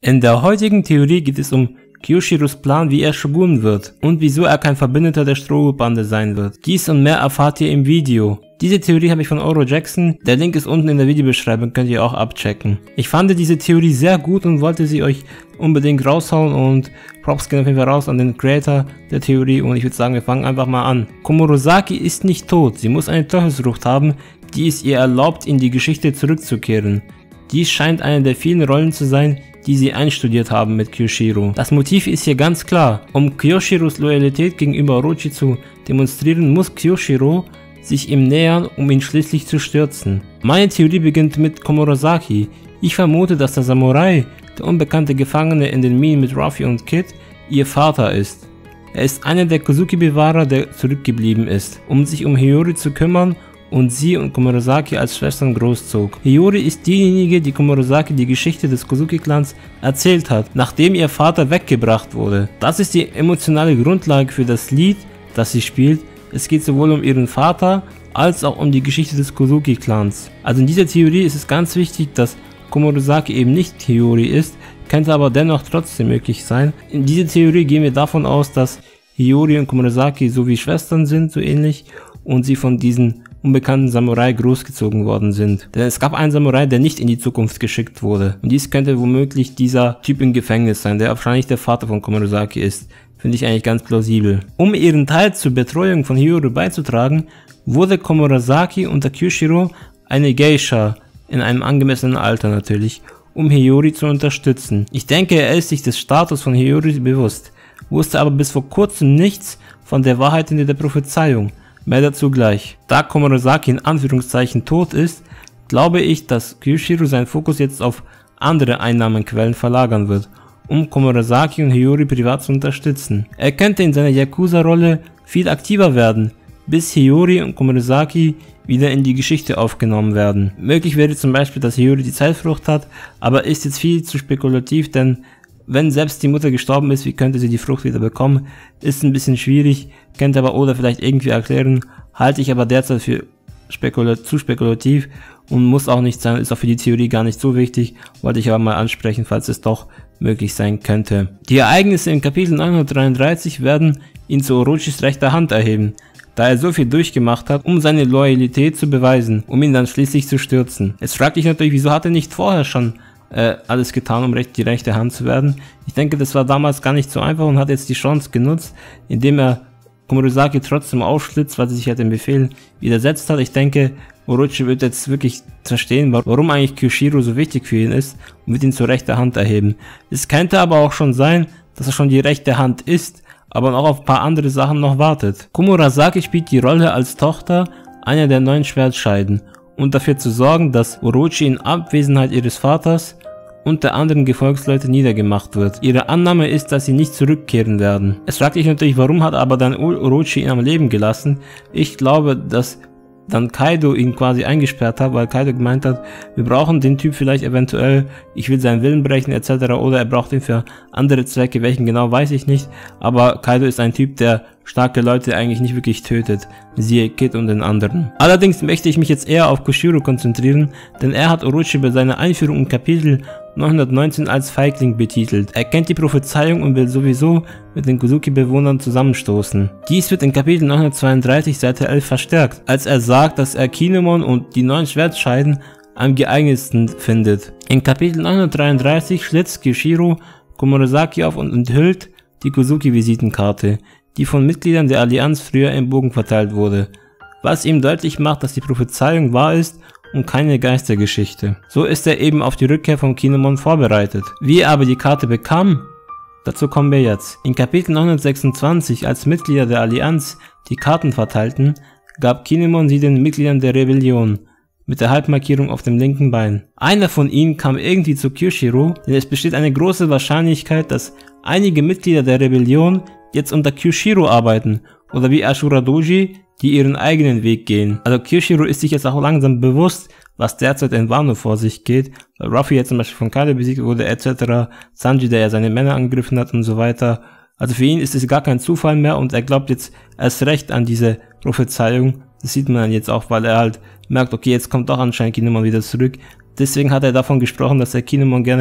In der heutigen Theorie geht es um Kyoshiros Plan, wie er Shogun wird und wieso er kein Verbündeter der Strohhutbande sein wird. Dies und mehr erfahrt ihr im Video. Diese Theorie habe ich von Oro Jackson, der Link ist unten in der Videobeschreibung, könnt ihr auch abchecken. Ich fand diese Theorie sehr gut und wollte sie euch unbedingt raushauen und Props gehen auf jeden Fall raus an den Creator der Theorie und ich würde sagen, wir fangen einfach mal an. Komurosaki ist nicht tot, sie muss eine Teufelsfrucht haben, die es ihr erlaubt, in die Geschichte zurückzukehren. Dies scheint eine der vielen Rollen zu sein, die sie einstudiert haben mit Kyoshiro. Das Motiv ist hier ganz klar. Um Kyoshiros Loyalität gegenüber Orochi zu demonstrieren, muss Kyoshiro sich ihm nähern, um ihn schließlich zu stürzen. Meine Theorie beginnt mit Komurosaki. Ich vermute, dass der Samurai, der unbekannte Gefangene in den Minen mit Ruffy und Kid, ihr Vater ist. Er ist einer der Kozuki-Bewahrer, der zurückgeblieben ist, um sich um Hiyori zu kümmern und sie und Komurosaki als Schwestern großzog. Hiyori ist diejenige, die Komurosaki die Geschichte des Kozuki-Clans erzählt hat, nachdem ihr Vater weggebracht wurde. Das ist die emotionale Grundlage für das Lied, das sie spielt. Es geht sowohl um ihren Vater, als auch um die Geschichte des Kozuki-Clans. Also in dieser Theorie ist es ganz wichtig, dass Komurosaki eben nicht Hiyori ist, könnte aber dennoch trotzdem möglich sein. In dieser Theorie gehen wir davon aus, dass Hiyori und Komurosaki so wie Schwestern sind, so ähnlich, und sie von diesen unbekannten Samurai großgezogen worden sind. Denn es gab einen Samurai, der nicht in die Zukunft geschickt wurde. Und dies könnte womöglich dieser Typ im Gefängnis sein, der wahrscheinlich der Vater von Komurosaki ist. Finde ich eigentlich ganz plausibel. Um ihren Teil zur Betreuung von Hiyori beizutragen, wurde Komurosaki unter Kyoshiro eine Geisha, in einem angemessenen Alter natürlich, um Hiyori zu unterstützen. Ich denke, er ist sich des Status von Hiyori bewusst, wusste aber bis vor kurzem nichts von der Wahrheit hinter der Prophezeiung. Mehr dazu gleich. Da Komurosaki in Anführungszeichen tot ist, glaube ich, dass Kyoshiro seinen Fokus jetzt auf andere Einnahmenquellen verlagern wird, um Komurosaki und Hiyori privat zu unterstützen. Er könnte in seiner Yakuza-Rolle viel aktiver werden, bis Hiyori und Komurosaki wieder in die Geschichte aufgenommen werden. Möglich wäre zum Beispiel, dass Hiyori die Zeitfrucht hat, aber ist jetzt viel zu spekulativ, denn wenn selbst die Mutter gestorben ist, wie könnte sie die Frucht wieder bekommen? Ist ein bisschen schwierig, könnte aber Oda vielleicht irgendwie erklären, halte ich aber derzeit für zu spekulativ und muss auch nicht sein, ist auch für die Theorie gar nicht so wichtig, wollte ich aber mal ansprechen, falls es doch möglich sein könnte. Die Ereignisse im Kapitel 933 werden ihn zu Orochis rechter Hand erheben, da er so viel durchgemacht hat, um seine Loyalität zu beweisen, um ihn dann schließlich zu stürzen. Jetzt fragt dich natürlich, wieso hat er nicht vorher schon alles getan, um die rechte Hand zu werden. Ich denke, das war damals gar nicht so einfach und hat jetzt die Chance genutzt, indem er Komurosaki trotzdem aufschlitzt, weil sie sich halt den Befehl widersetzt hat. Ich denke, Orochi wird jetzt wirklich verstehen, warum eigentlich Kyoshiro so wichtig für ihn ist und wird ihn zur rechten Hand erheben. Es könnte aber auch schon sein, dass er schon die rechte Hand ist, aber noch auf ein paar andere Sachen noch wartet. Komurosaki spielt die Rolle als Tochter einer der 9 Schwertscheiden und dafür zu sorgen, dass Orochi in Abwesenheit ihres Vaters und der anderen Gefolgsleute niedergemacht wird. Ihre Annahme ist, dass sie nicht zurückkehren werden. Es fragt sich natürlich, warum hat aber dann Orochi ihn am Leben gelassen? Ich glaube, dass dann Kaido ihn quasi eingesperrt hat, weil Kaido gemeint hat, wir brauchen den Typ vielleicht eventuell, ich will seinen Willen brechen etc. oder er braucht ihn für andere Zwecke, welchen genau weiß ich nicht, aber Kaido ist ein Typ, der starke Leute eigentlich nicht wirklich tötet, siehe Kid und den anderen. Allerdings möchte ich mich jetzt eher auf Kyoshiro konzentrieren, denn er hat Orochi bei seiner Einführung im Kapitel 919 als Feigling betitelt. Er kennt die Prophezeiung und will sowieso mit den Kozuki-Bewohnern zusammenstoßen. Dies wird in Kapitel 932 Seite 11 verstärkt, als er sagt, dass er Kinemon und die 9 Schwertscheiden am geeignetsten findet. In Kapitel 933 schlitzt Kyoshiro Komurosaki auf und enthüllt die Kozuki-Visitenkarte, die von Mitgliedern der Allianz früher im Bogen verteilt wurde, was ihm deutlich macht, dass die Prophezeiung wahr ist und keine Geistergeschichte. So ist er eben auf die Rückkehr von Kinemon vorbereitet. Wie er aber die Karte bekam, dazu kommen wir jetzt. In Kapitel 926, als Mitglieder der Allianz die Karten verteilten, gab Kinemon sie den Mitgliedern der Rebellion, mit der Halbmarkierung auf dem linken Bein. Einer von ihnen kam irgendwie zu Kyoshiro, denn es besteht eine große Wahrscheinlichkeit, dass einige Mitglieder der Rebellion jetzt unter Kyoshiro arbeiten, oder wie Ashura Doji, die ihren eigenen Weg gehen. Also Kyoshiro ist sich jetzt auch langsam bewusst, was derzeit in Wano vor sich geht, weil Ruffy jetzt zum Beispiel von Kaido besiegt wurde etc., Sanji, der ja seine Männer angegriffen hat und so weiter. Also für ihn ist es gar kein Zufall mehr und er glaubt jetzt erst recht an diese Prophezeiung. Das sieht man dann jetzt auch, weil er halt merkt, okay, jetzt kommt doch anscheinend Kinemon wieder zurück. Deswegen hat er davon gesprochen, dass er Kinemon gerne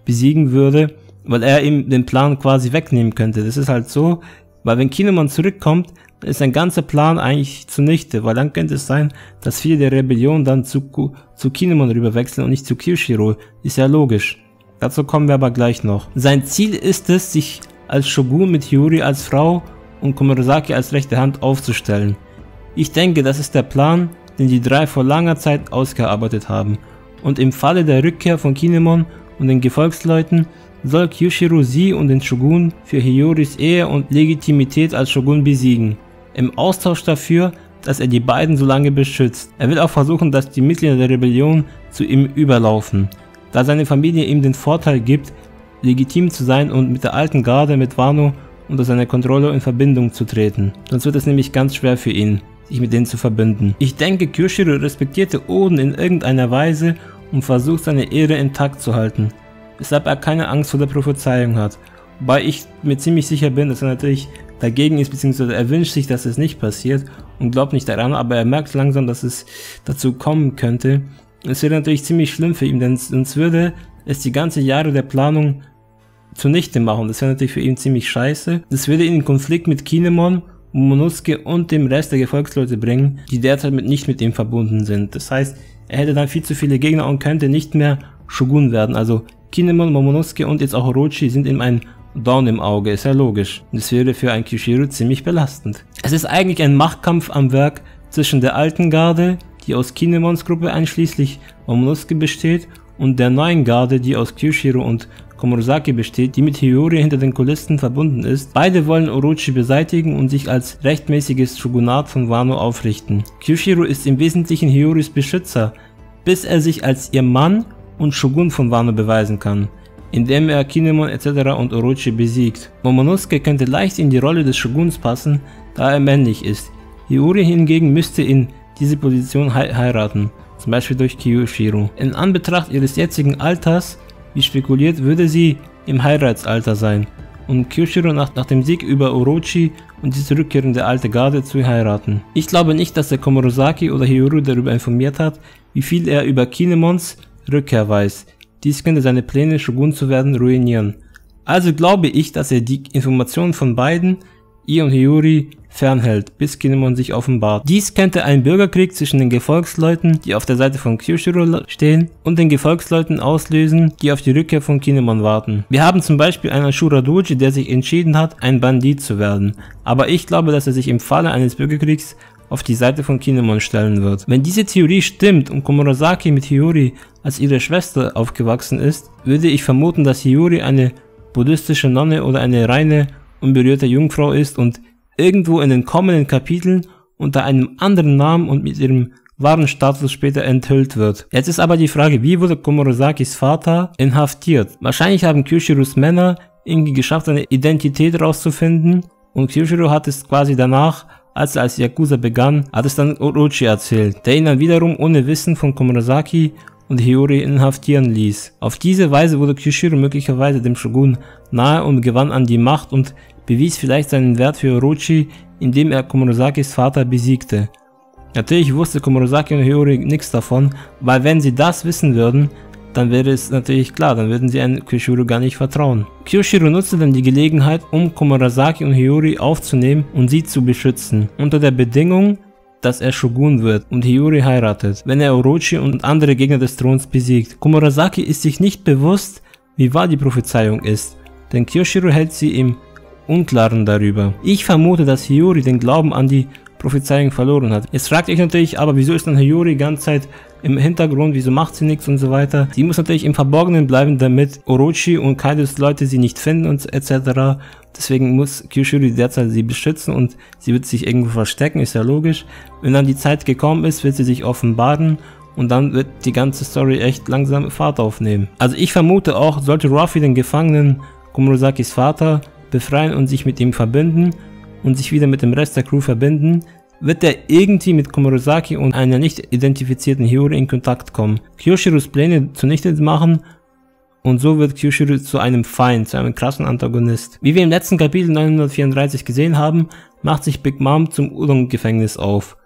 besiegen würde, weil er ihm den Plan quasi wegnehmen könnte. Das ist halt so, weil wenn Kinemon zurückkommt, ist sein ganzer Plan eigentlich zunichte, weil dann könnte es sein, dass viele der Rebellion dann zu Kinemon rüberwechseln und nicht zu Kyushiro. Ist ja logisch. Dazu kommen wir aber gleich noch. Sein Ziel ist es, sich als Shogun mit Hiyori als Frau und Komurasaki als rechte Hand aufzustellen. Ich denke, das ist der Plan, den die drei vor langer Zeit ausgearbeitet haben. Und im Falle der Rückkehr von Kinemon und den Gefolgsleuten soll Kyushiro sie und den Shogun für Hiyoris Ehe und Legitimität als Shogun besiegen. Im Austausch dafür, dass er die beiden so lange beschützt. Er will auch versuchen, dass die Mitglieder der Rebellion zu ihm überlaufen, da seine Familie ihm den Vorteil gibt, legitim zu sein und mit der alten Garde mit Wano unter seiner Kontrolle in Verbindung zu treten. Sonst wird es nämlich ganz schwer für ihn, sich mit denen zu verbünden. Ich denke, Kyushiro respektierte Oden in irgendeiner Weise und versucht seine Ehre intakt zu halten, weshalb er keine Angst vor der Prophezeiung hat. Wobei ich mir ziemlich sicher bin, dass er natürlich dagegen ist, beziehungsweise er wünscht sich, dass es nicht passiert und glaubt nicht daran, aber er merkt langsam, dass es dazu kommen könnte. Es wäre natürlich ziemlich schlimm für ihn, denn sonst würde es die ganzen Jahre der Planung zunichte machen. Das wäre natürlich für ihn ziemlich scheiße. Das würde ihn in Konflikt mit Kinemon, Momonosuke und dem Rest der Gefolgsleute bringen, die derzeit nicht mit ihm verbunden sind. Das heißt, er hätte dann viel zu viele Gegner und könnte nicht mehr Shogun werden. Also Kinemon, Momonosuke und jetzt auch Orochi sind ihm ein Dorn im Auge, ist ja logisch. Das wäre für einen Kyushiro ziemlich belastend. Es ist eigentlich ein Machtkampf am Werk zwischen der alten Garde, die aus Kinemons Gruppe einschließlich Momonosuke besteht, und der neuen Garde, die aus Kyushiro und Komurasaki besteht, die mit Hiyori hinter den Kulissen verbunden ist. Beide wollen Orochi beseitigen und sich als rechtmäßiges Shogunat von Wano aufrichten. Kyushiro ist im Wesentlichen Hiyoris Beschützer, bis er sich als ihr Mann und Shogun von Wano beweisen kann, indem er Kinemon etc. und Orochi besiegt. Momonosuke könnte leicht in die Rolle des Shoguns passen, da er männlich ist. Hiyori hingegen müsste in diese Position heiraten, zum Beispiel durch Kyushiro. In Anbetracht ihres jetzigen Alters, wie spekuliert, würde sie im Heiratsalter sein und Kyushiro nach dem Sieg über Orochi und die zurückkehrende alte Garde zu heiraten. Ich glaube nicht, dass der Komurasaki oder Hiyori darüber informiert hat, wie viel er über Kinemons Rückkehr weiß. Dies könnte seine Pläne, Shogun zu werden, ruinieren. Also glaube ich, dass er die Informationen von beiden, ihr und Hiyori, fernhält, bis Kinemon sich offenbart. Dies könnte einen Bürgerkrieg zwischen den Gefolgsleuten, die auf der Seite von Kyushiro stehen, und den Gefolgsleuten auslösen, die auf die Rückkehr von Kinemon warten. Wir haben zum Beispiel einen Ashura Doji, der sich entschieden hat, ein Bandit zu werden. Aber ich glaube, dass er sich im Falle eines Bürgerkriegs auf die Seite von Kinemon stellen wird. Wenn diese Theorie stimmt und Komurasaki mit Hiyori als ihre Schwester aufgewachsen ist, würde ich vermuten, dass Hiyori eine buddhistische Nonne oder eine reine, unberührte Jungfrau ist und irgendwo in den kommenden Kapiteln unter einem anderen Namen und mit ihrem wahren Status später enthüllt wird. Jetzt ist aber die Frage, wie wurde Komurasakis Vater inhaftiert? Wahrscheinlich haben Kyushiros Männer irgendwie geschafft, eine Identität rauszufinden, und Kyushiro hat es quasi danach, als er als Yakuza begann, hat es dann Orochi erzählt, der ihn dann wiederum ohne Wissen von Komurasaki und Hiyori inhaftieren ließ. Auf diese Weise wurde Kyushiro möglicherweise dem Shogun nahe und gewann an die Macht und bewies vielleicht seinen Wert für Orochi, indem er Komurasakis Vater besiegte. Natürlich wusste Komurasaki und Hiyori nichts davon, weil wenn sie das wissen würden, dann wäre es natürlich klar, dann würden sie einem Kyushiro gar nicht vertrauen. Kyushiro nutzte dann die Gelegenheit, um Komurasaki und Hiyori aufzunehmen und sie zu beschützen, unter der Bedingung, dass er Shogun wird und Hiyori heiratet, wenn er Orochi und andere Gegner des Throns besiegt. Komurasaki ist sich nicht bewusst, wie wahr die Prophezeiung ist, denn Kyushiro hält sie im Unklaren darüber. Ich vermute, dass Hiyori den Glauben an die Prophezeiung verloren hat. Jetzt fragt euch natürlich, aber wieso ist dann Hiyori die ganze Zeit im Hintergrund, wieso macht sie nichts und so weiter. Sie muss natürlich im Verborgenen bleiben, damit Orochi und Kaidos Leute sie nicht finden und etc. Deswegen muss Kyushiro derzeit sie beschützen und sie wird sich irgendwo verstecken, ist ja logisch. Wenn dann die Zeit gekommen ist, wird sie sich offenbaren und dann wird die ganze Story echt langsam Fahrt aufnehmen. Also ich vermute auch, sollte Ruffy den Gefangenen Komurasakis Vater befreien und sich mit ihm verbinden und sich wieder mit dem Rest der Crew verbinden, wird er irgendwie mit Komurasaki und einer nicht identifizierten Hiyori in Kontakt kommen, Kyushiros Pläne zunichte machen, und so wird Kyushiro zu einem Feind, zu einem krassen Antagonist. Wie wir im letzten Kapitel 934 gesehen haben, macht sich Big Mom zum Udon-Gefängnis auf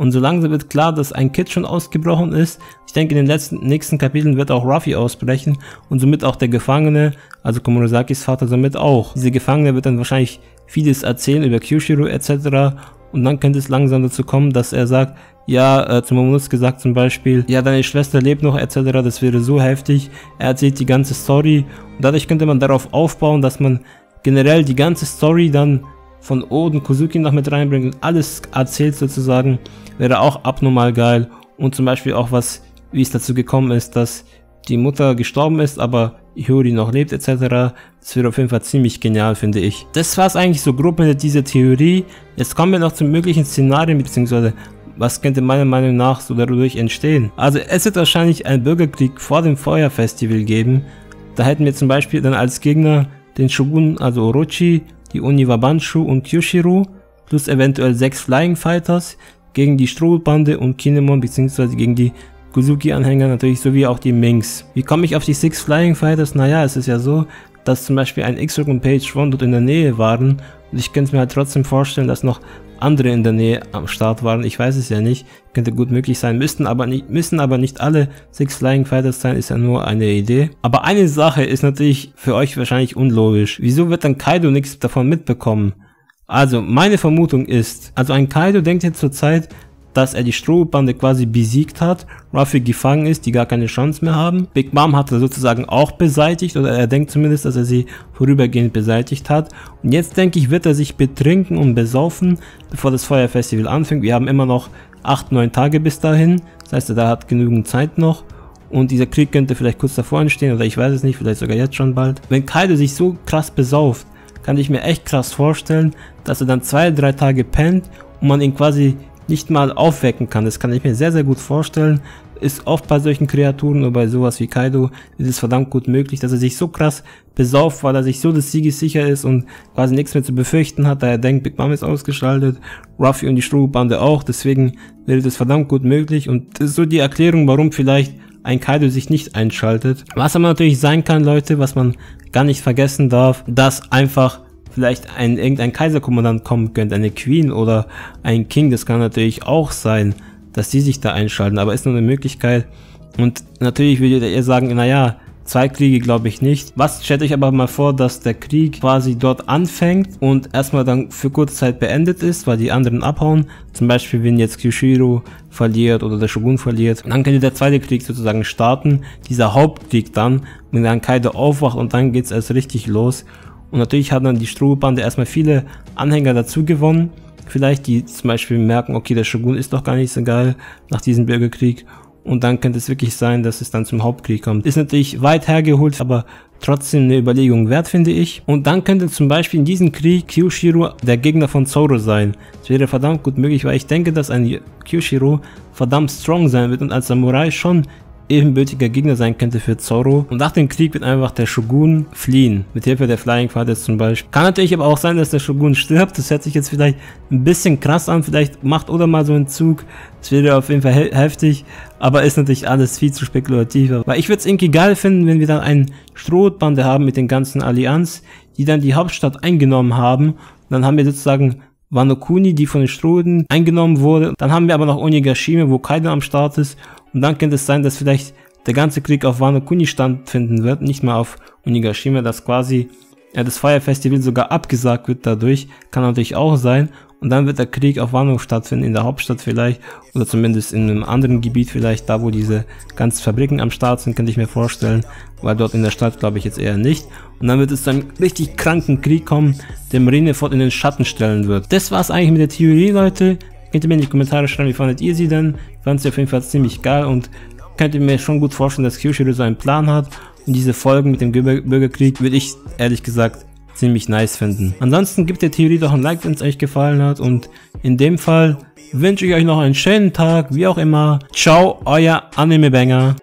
Und so langsam wird klar, dass ein Kid schon ausgebrochen ist. Ich denke, in den nächsten Kapiteln wird auch Ruffy ausbrechen und somit auch der Gefangene, also Komurasakis Vater somit auch. Dieser Gefangene wird dann wahrscheinlich vieles erzählen über Kyushiro etc. Und dann könnte es langsam dazu kommen, dass er sagt, ja, zu Momonosuke sagt zum Beispiel, ja, deine Schwester lebt noch etc., das wäre so heftig. Er erzählt die ganze Story und dadurch könnte man darauf aufbauen, dass man generell die ganze Story dann von Oden, Kozuki noch mit reinbringt und alles erzählt sozusagen, wäre auch abnormal geil. Und zum Beispiel auch wie es dazu gekommen ist, dass die Mutter gestorben ist, aber Hiyori noch lebt etc. Das wäre auf jeden Fall ziemlich genial, finde ich. Das war es eigentlich so grob mit dieser Theorie. Jetzt kommen wir noch zu möglichen Szenarien, beziehungsweise was könnte meiner Meinung nach so dadurch entstehen. Also es wird wahrscheinlich einen Bürgerkrieg vor dem Feuerfestival geben. Da hätten wir zum Beispiel dann als Gegner den Shogun, also Orochi, die Oni Wabanchu und Kyushiro, plus eventuell 6 Flying Fighters gegen die Strohbande und Kinemon, beziehungsweise gegen die Kozuki-Anhänger natürlich, sowie auch die Minks. Wie komme ich auf die 6 Flying Fighters? Naja, es ist ja so, dass zum Beispiel ein X-Rock und Page One dort in der Nähe waren und ich könnte mir halt trotzdem vorstellen, dass noch andere in der Nähe am Start waren. Ich weiß es ja nicht, könnte gut möglich sein, müssen aber nicht alle 6 Flying Fighters sein, ist ja nur eine Idee. Aber eine Sache ist natürlich für euch wahrscheinlich unlogisch. Wieso wird dann Kaido nichts davon mitbekommen? Also meine Vermutung ist, also ein Kaido denkt jetzt zurzeit, dass er die Strohbande quasi besiegt hat, Ruffy gefangen ist, die gar keine Chance mehr haben. Big Mom hat er sozusagen auch beseitigt, oder er denkt zumindest, dass er sie vorübergehend beseitigt hat. Und jetzt denke ich, wird er sich betrinken und besaufen, bevor das Feuerfestival anfängt. Wir haben immer noch 8-9 Tage bis dahin, das heißt, er hat genügend Zeit noch. Und dieser Krieg könnte vielleicht kurz davor entstehen, oder ich weiß es nicht, vielleicht sogar jetzt schon bald. Wenn Kaido sich so krass besauft, kann ich mir echt krass vorstellen, dass er dann 2-3 Tage pennt und man ihn quasi nicht mal aufwecken kann. Das kann ich mir sehr, sehr gut vorstellen. Ist oft bei solchen Kreaturen oder bei sowas wie Kaido ist es verdammt gut möglich, dass er sich so krass besauft, weil er sich so des Sieges sicher ist und quasi nichts mehr zu befürchten hat, da er denkt, Big Mom ist ausgeschaltet, Ruffy und die Strohbande auch, deswegen wäre das verdammt gut möglich und das ist so die Erklärung, warum vielleicht ein Kaido sich nicht einschaltet. Was aber natürlich sein kann, Leute, was man gar nicht vergessen darf, dass einfach vielleicht irgendein Kaiserkommandant kommen könnte, eine Queen oder ein King, das kann natürlich auch sein, dass die sich da einschalten, aber ist nur eine Möglichkeit. Und natürlich würdet ihr sagen, naja, 2 Kriege glaube ich nicht. Was stellt euch aber mal vor, dass der Krieg quasi dort anfängt und erstmal dann für kurze Zeit beendet ist, weil die anderen abhauen. Zum Beispiel, wenn jetzt Kyushiro verliert oder der Shogun verliert. Dann könnte der zweite Krieg sozusagen starten, dieser Hauptkrieg dann, wenn dann Kaido aufwacht und dann geht's erst richtig los. Und natürlich hat dann die Strohbande erstmal viele Anhänger dazu gewonnen. Vielleicht die zum Beispiel merken, okay, der Shogun ist doch gar nicht so geil nach diesem Bürgerkrieg. Und dann könnte es wirklich sein, dass es dann zum Hauptkrieg kommt. Ist natürlich weit hergeholt, aber trotzdem eine Überlegung wert, finde ich. Und dann könnte zum Beispiel in diesem Krieg Kyushiro der Gegner von Zoro sein. Das wäre verdammt gut möglich, weil ich denke, dass ein Kyushiro verdammt strong sein wird und als Samurai schon ebenbürtiger Gegner sein könnte für Zoro. Und nach dem Krieg wird einfach der Shogun fliehen, mit Hilfe der Flying Fighters zum Beispiel. Kann natürlich aber auch sein, dass der Shogun stirbt, das hört sich jetzt vielleicht ein bisschen krass an, vielleicht macht Oda mal so einen Zug, das wäre auf jeden Fall heftig, aber ist natürlich alles viel zu spekulativ. Weil ich würde es irgendwie geil finden, wenn wir dann eine Strohbande haben mit den ganzen Allianz, die dann die Hauptstadt eingenommen haben, und dann haben wir sozusagen Wano Kuni, die von den Strohden eingenommen wurde, dann haben wir aber noch Onigashima, wo Kaido am Start ist. Und dann könnte es sein, dass vielleicht der ganze Krieg auf Wano Kuni stattfinden wird, nicht mehr auf Onigashima, dass quasi das Feuerfestival sogar abgesagt wird dadurch, kann natürlich auch sein. Und dann wird der Krieg auf Wano stattfinden, in der Hauptstadt vielleicht, oder zumindest in einem anderen Gebiet vielleicht, da wo diese ganzen Fabriken am Start sind, könnte ich mir vorstellen, weil dort in der Stadt glaube ich jetzt eher nicht. Und dann wird es zu einem richtig kranken Krieg kommen, der Marineford in den Schatten stellen wird. Das war's eigentlich mit der Theorie, Leute. Könnt ihr mir in die Kommentare schreiben, wie fandet ihr sie denn? Ich fand sie auf jeden Fall ziemlich geil und könnt ihr mir schon gut vorstellen, dass Kyushiro so einen Plan hat. Und diese Folgen mit dem Bürgerkrieg würde ich ehrlich gesagt ziemlich nice finden. Ansonsten gebt der Theorie doch ein Like, wenn es euch gefallen hat. Und in dem Fall wünsche ich euch noch einen schönen Tag, wie auch immer. Ciao, euer Anime Banger.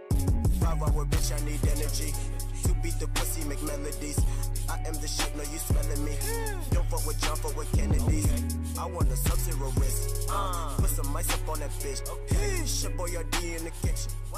Put some ice up on that bitch. Shit, boy, your D in the kitchen.